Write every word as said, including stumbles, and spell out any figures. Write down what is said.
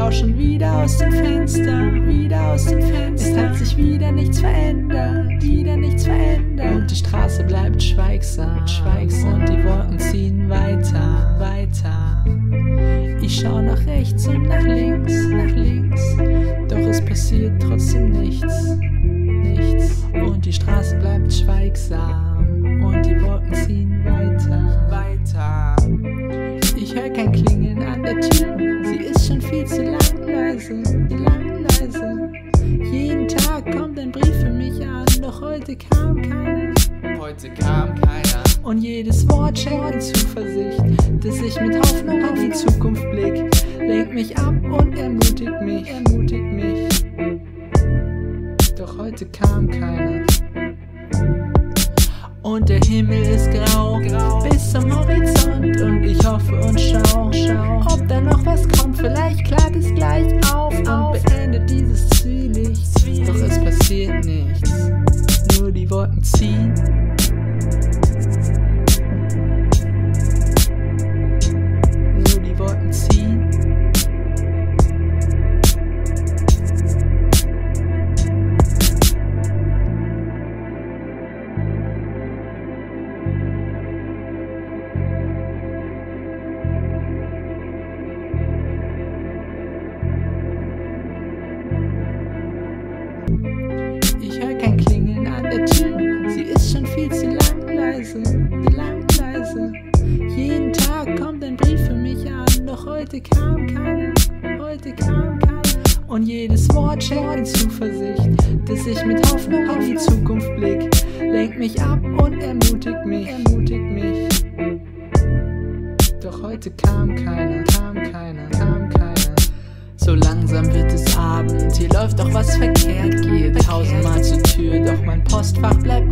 schau schon wieder aus dem Fenster, wieder aus dem Fenster. Es hat sich wieder nichts verändert, wieder nichts verändert. Und die Straße bleibt schweigsam, schweigsam. Und die Wolken ziehen weiter, weiter. Ich schau nach rechts und nach links, nach links. Doch es passiert trotzdem nichts, nichts. Und die Straße bleibt schweigsam. Und die Wolken ziehen weiter, weiter. Ich hör kein Klingeln an der Tür. Sie ist schon viel zu lang leise, lang leise. Jeden Tag kommt ein Brief für mich an, doch heute kam keiner. Heute kam keiner. Und jedes Wort schenkt mir Zuversicht, dass ich mit Hoffnung auf die Zukunft blick. Lenkt mich ab und ermutigt mich, ermutigt mich. Doch heute kam keiner. Und der Himmel ist grau, grau bis zum Horizont. Und ich hoffe und schau, schau, ob da noch was kommt. Vielleicht klart es gleich auf und beendet dieses Zwielicht. Doch es passiert nichts, nur die Wolken ziehen. Nur die Wolken ziehen. Ich hör kein Klingeln an der Tür. Sie ist schon viel zu lang leise, lang leise. Jeden Tag kommt ein Brief für mich an, doch heute kam keiner, heute kam keiner. Und jedes Wort schenkt mir Zuversicht, dass ich mit Hoffnung auf die Zukunft blick. Lenkt mich ab und ermutigt mich, ermutigt mich. Doch heute kam keiner, kam keiner, kam keiner. So langsam wird es Abend, hier läuft doch was verkehrt geht. Tausendmal zur Tür, doch mein Postfach bleibt